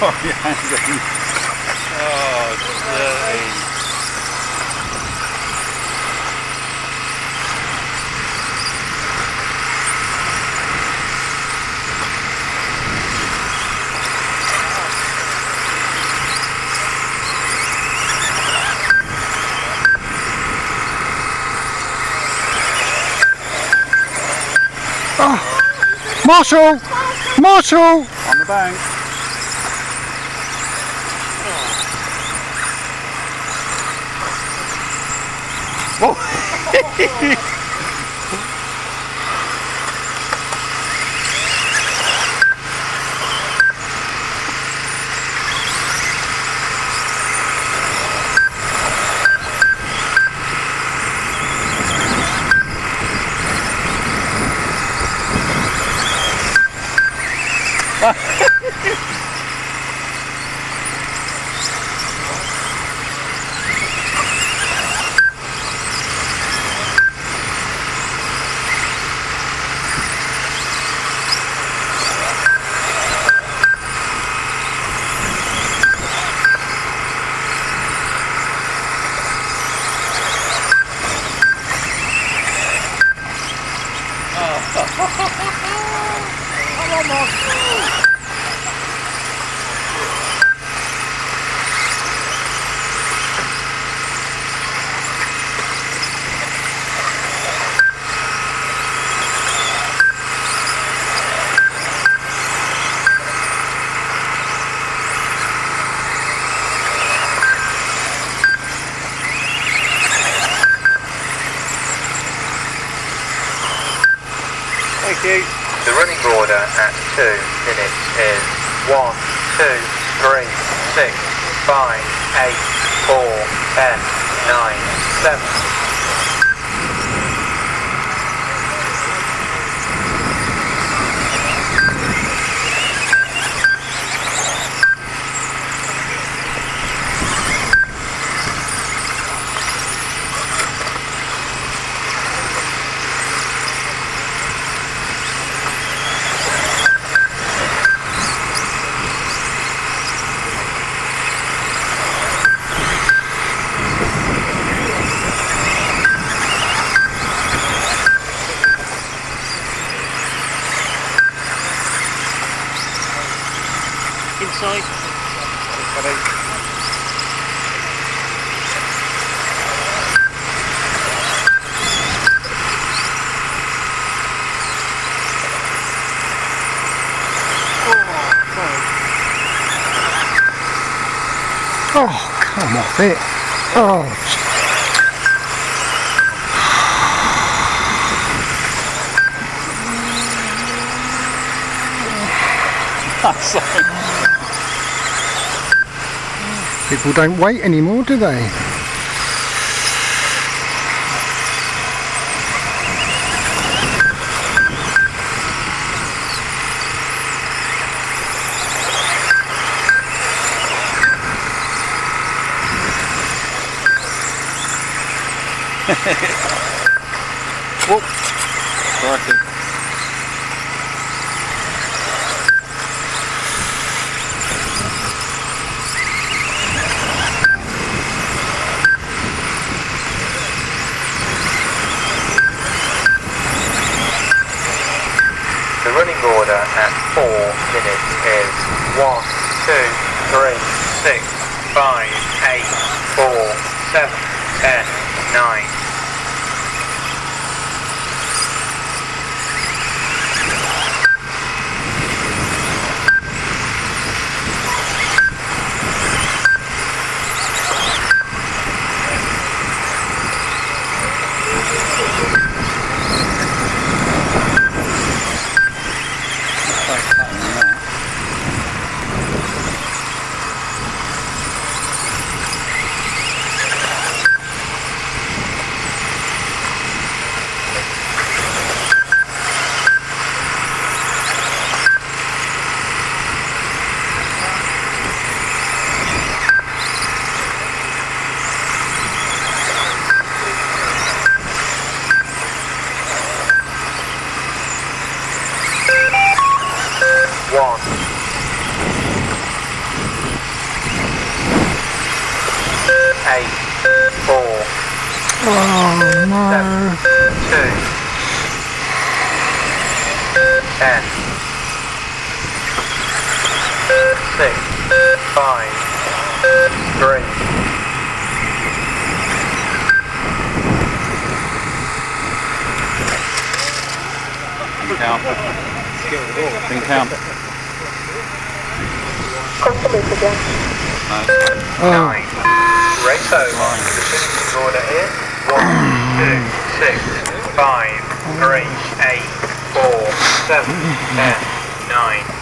Sorry, Andy. Oh, dirty. Oh, Marshall! Marshall! On the bank. Oh. Thank you. The running order at 2 minutes is 1, 2, 3, 6, 5, 8, 4, 10, 9, 7. Inside. Oh, come off it. Oh. People don't wait anymore, do they? Whoop. Crikey. The running order at 4 minutes is 1, 2, 3, 6, 5, 8, 4, 7, 10, 9. Oh no. 7, 2, 10, 6, 5, 3. Didn't count. Didn't count. No. 9. Race over. The finishing order is 1, 2, 6, 5, 3, 8, 4, 7, 10, 9.